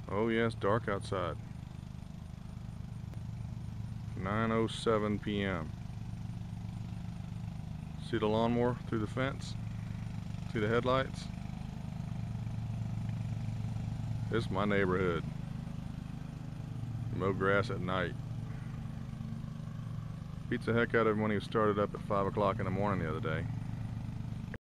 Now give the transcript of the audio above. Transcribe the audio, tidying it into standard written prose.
Oh yes, dark outside. 9:07 p.m. See the lawnmower through the fence? See the headlights? This is my neighborhood. Mow grass at night. Beats the heck out of him when he started up at 5 o'clock in the morning the other day.